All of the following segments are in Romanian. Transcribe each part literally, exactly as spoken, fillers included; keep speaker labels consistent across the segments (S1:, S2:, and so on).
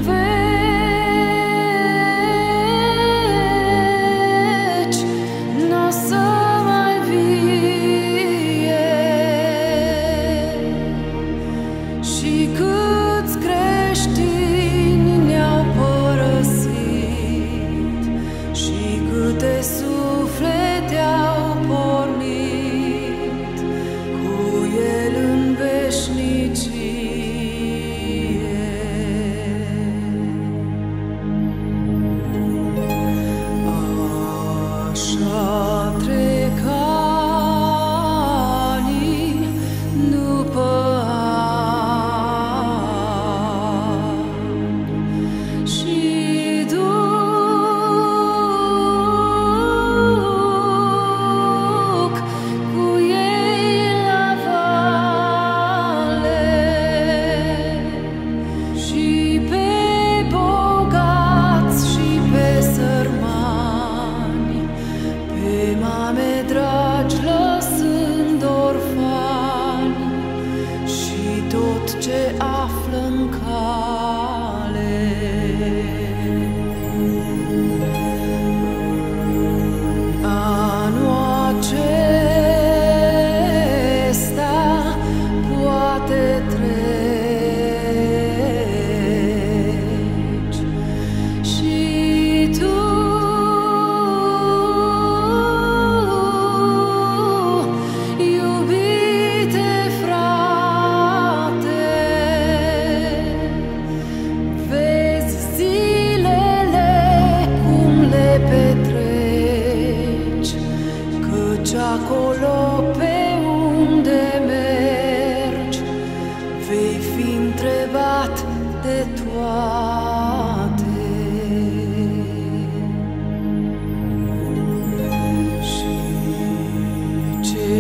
S1: veci n-o să mai vie. Și câți creștini ne-au părăsit și câte suflete au pornit cu el în veșnicie. Așa trec ani după ani și duc cu ei la vale și pe bogați și pe sărmani, pe mame dragi lăsând orfani și tot ce află în cale. Anul acesta poate treci și tu, iubite frate, vezi zilele cum le petreci, căci acolo pe unde mergi vei fi întrebat de toate. Și ce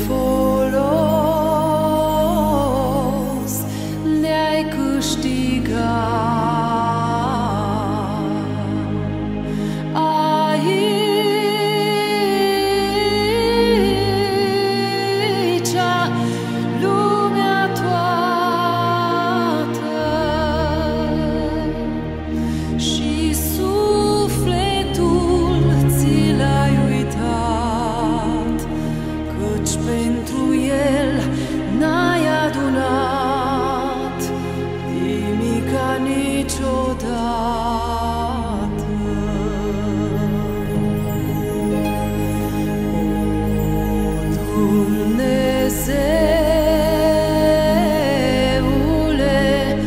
S1: folos ne-ai câștigat aici, lumea toată, și sufletul ți l-ai uitat, căci pentru el n-ai adunat nimica niciodată. O, Dumnezeule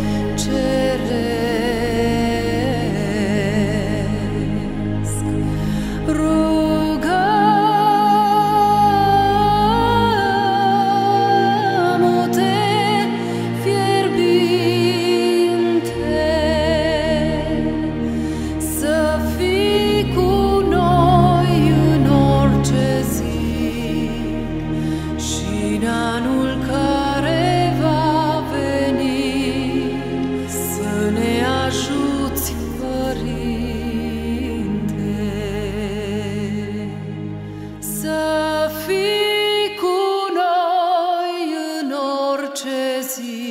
S1: ceresc, rugăm-te fierbinte să fii cu noi în orice zi și în anul care va veni să ne ajuți, Părinte, să fii cu noi în orice zi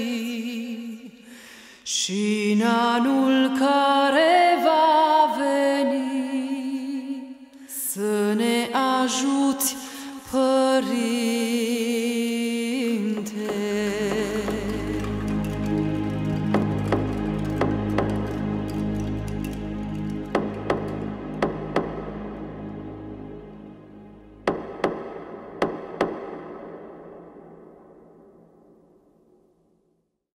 S1: și în anul care va veni să ne ajuți, Părinte.